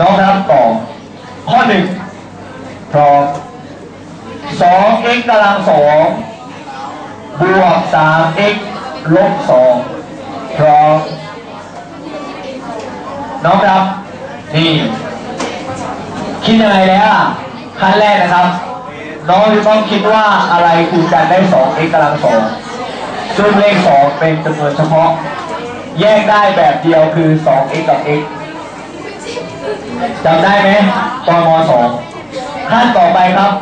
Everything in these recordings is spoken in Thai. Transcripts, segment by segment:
น้องครับต่อข้อหนึ่งพร้อม 2x กำลัง2บวก 3x ลบ2พร้อมน้องครับนี่คิดยังไงแล้วขั้นแรกนะครับน้องจะต้องคิดว่าอะไรคูณกันได้ 2x กำลัง2ซึ่งเลข2เป็นจำนวนเฉพาะแยกได้แบบเดียวคือ 2x กับ x จำได้ไหมตอนม.2 ขั้นต่อไปครับ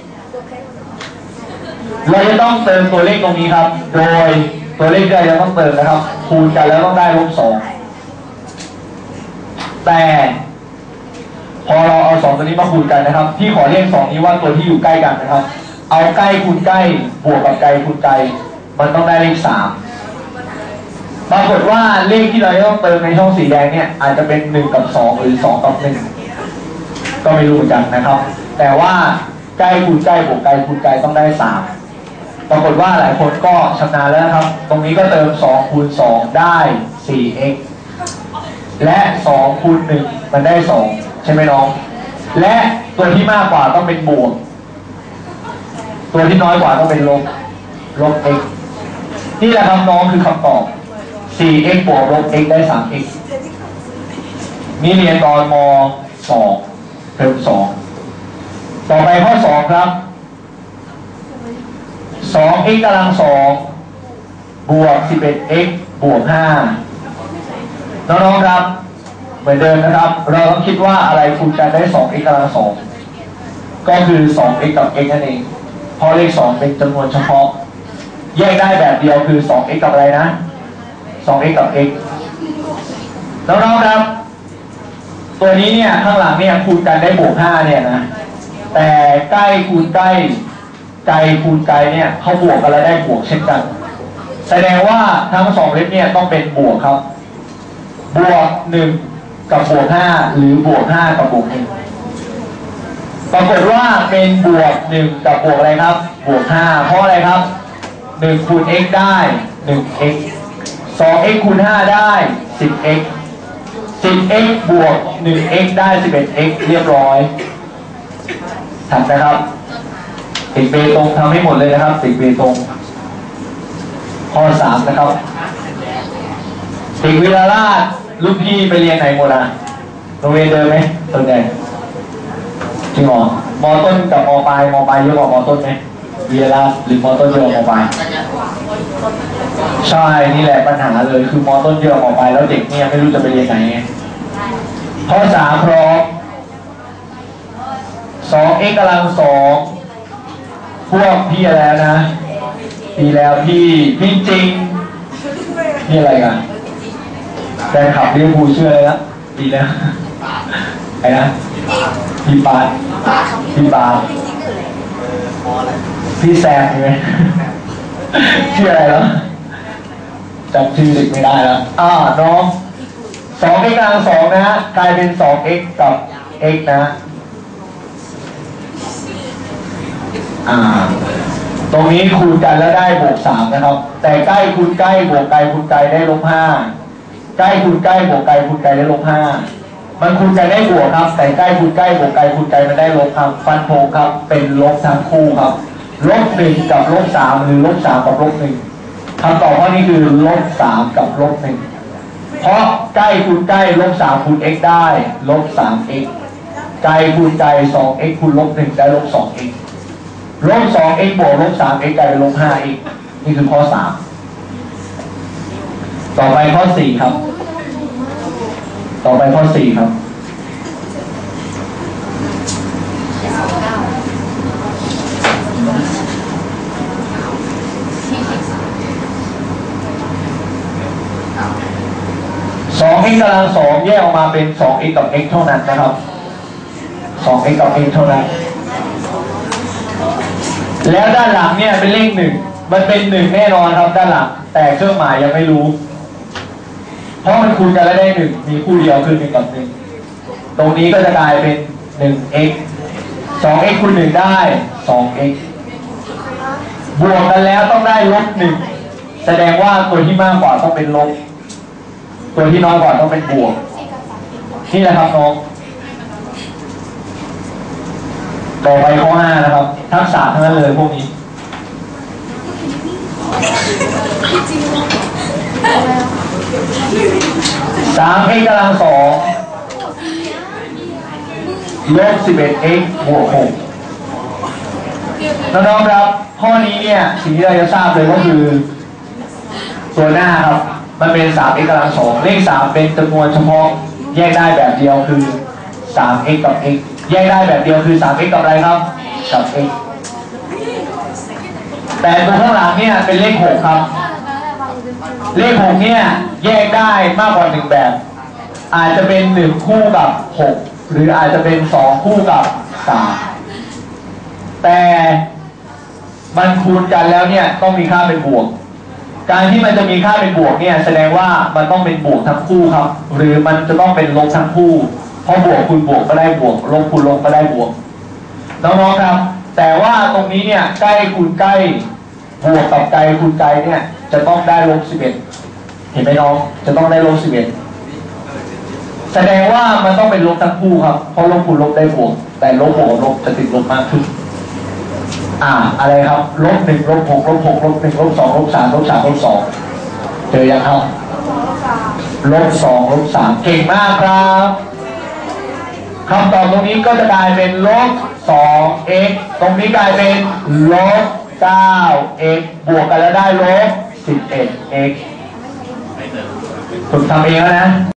เราจะต้องเติมตัวเลขตรงนี้ครับโดยตัวเลขที่เราจะต้องเติมนะครับคูณกันแล้วต้องได้ลบ2แต่พอเราเอา2ตัวนี้มาคูณกันนะครับที่ขอเรียก2นี้ว่าตัวที่อยู่ใกล้กันนะครับเอาใกล้คูณใกล้บวกกับไกลคูณไกลมันต้องได้เลข3ปรากฏว่าเลขที่เราต้องเติมในช่องสีแดงเนี่ยอาจจะเป็น1กับ2หรือ2กับ1ก็ไม่รู้เหมือนกันนะครับแต่ว่าใกล้คูณใกล้บวกไกลคูณไกลต้องได้3ปรากฏว่าหลายคนก็ชำนาญแล้วนะครับตรงนี้ก็เติม2คูณ2ได้ 4x และ2คูณ1มันได้2ใช่ไหมน้องและตัวที่มากกว่าต้องเป็นบวกตัวที่น้อยกว่าต้องเป็นลบ x นี่แหละครับน้องคือคำตอบ 4x บวกลบ x ได้ 3x นี่เรียนตอนม.2 เทอม2ต่อไปข้อ2ครับ 2x กำลัง2บวก 11x บวก5น้องๆครับเหมือนเดิมนะครับเราต้องคิดว่าอะไรคูณกันได้ 2x กำลัง2ก็คือ 2x กับ x นั่นเองเพราะเลข2เป็นจำนวนเฉพาะแยกได้แบบเดียวคือ 2x กับอะไรนะ 2x กับ x น้องๆครับตัวนี้เนี่ยข้างหลังเนี่ยคูณกันได้บวก5เนี่ยนะแต่ใกล้คูณใกล้ไกลคูณไกลเนี่ยเขาบวกกันแล้วได้บวกเช่นกันแสดงว่าทั้ง2เลขเนี่ยต้องเป็นบวกครับบวก1กับบวก5หรือบวก5กับบวก1ปรากฏว่าเป็นบวก1กับบวกอะไรครับบวก5เพราะอะไรครับ1คูณ x ได้ 1x 2x คูณ5ได้ 10x 10x บวก 1x ได้ 11x เรียบร้อยถัดนะครับติดเบตงทำให้หมดเลยนะครับติดเบตงข้อ3นะครับติดวิลาราชลูกพี่ไปเรียนไหนหมดอ่ะโรงเรียนเดิมไหมส่วนใหญ่จริงหรอมอต้นกับมอปลายเยอะกว่ามอต้นไหมวิลาราชหรือมอต้นเยอะกว่ามอปลายใช่นี่แหละปัญหาเลยคือมอต้นเยอะกว่ามอปลายแล้วเด็กเนี่ยไม่รู้จะไปเรียนไหนไงข้อ3พร้อม 2x กำลัง2พวกพี่อะไรนะพี่แล้วพี่จริงนี่อะไรกันแฟนขับเรียกผู้เชื่อเลยนะดีนะไอ้นะพี่ปาดพี่แซมใช่ไหมชื่ออะไรแล้วจำชื่อเด็กไม่ได้แล้วน้อง 2x กำลัง2นะฮะกลายเป็น 2x กับ x นะตรงนี้คูณกันแล้วได้บวก3นะครับแต่ใกล้คูณใกล้บวกไกลคูณไกลได้ลบ5ใกล้คูณใกล้บวกไกลคูณไกลได้ลบ5มันคูณกันได้บวกครับแต่ใกล้คูณใกล้บวกไกลคูณไกลมันได้ลบครับฟันธงครับเป็นลบทั้งคู่ครับลบ1กับลบ3หรือลบ3กับลบ1คำตอบข้อนี้คือลบ3กับลบ1เพราะใกล้คูณใกล้ลบ3คูณ x ได้ลบ 3x ไกลคูณไกล 2x คูณลบ1ได้ลบ 2x ลบ 2x บวกลบ 3x กลายเป็นลบ 5x นี่คือข้อ3ต่อไปข้อ4ครับต่อไปข้อ4ครับ2x กำลัง2แยกออกมาเป็น 2x กับ x เท่านั้นนะครับ 2x กับ x เท่านั้นแล้วด้านหลังเนี่ยเป็นเลข1มันเป็น1แน่นอนครับด้านหลังแต่เครื่องหมายยังไม่รู้เพราะมันคูณกันแล้วได้1มีคู่เดียวคือ1กับ1ตรงนี้ก็จะกลายเป็น 1x 2x คูณ1ได้ 2x บวกกันแล้วต้องได้ลบ1แสดงว่าตัวที่มากกว่าต้องเป็นลบตัวที่น้อยกว่าต้องเป็นบวกนี่แหละครับน้องต่อไปข้อ5นะครับทักษะทั้งนั้นเลยพวกนี้3x กำลัง2ลบ 11x บวก6น้องๆครับข้อนี้เนี่ยสิ่งที่เราจะทราบเลยก็คือตัวหน้าครับมันเป็น 3x กำลัง2เลข3เป็นจำนวนเฉพาะแยกได้แบบเดียวคือ 3x กับ x แยกได้แบบเดียวคือ 3x กับอะไรครับกับ x แต่ตัวข้างหลังเนี่ยเป็นเลข6ครับเลข6เนี่ยแยกได้มากกว่า1แบบอาจจะเป็น1คู่กับ6หรืออาจจะเป็น2คู่กับ3แต่มันคูณกันแล้วเนี่ยต้องมีค่าเป็นบวกการที่มันจะมีค่าเป็นบวกเนี่ยแสดงว่ามันต้องเป็นบวกทั้งคู่ครับหรือมันจะต้องเป็นลบทั้งคู่เพราะบวกคูณบวกก็ได้บวกลบคูณลบก็ได้บวกน้องๆครับแต่ว่าตรงนี้เนี่ยใกล้คูณใกล้บวกกับไกลคูณไกลเนี่ยจะต้องได้ลบ11เห็นไหมน้องจะต้องได้ลบ11แสดงว่ามันต้องเป็นลบทั้งคู่ครับเพราะลบคูณลบได้บวกแต่ลบบวกกับลบจะติดลบมากขึ้นอะไรครับลบ1ลบ6ลบ6ลบ1ลบ2ลบ3ลบ3ลบ2เจอยังครับลบ2ลบ3เก่งมากครับคำตอบตรงนี้ก็จะกลายเป็นลบ 2x ตรงนี้กลายเป็นลบ 9x บวกกันแล้วได้ลบ 11x ฝึกทำเองแล้วนะ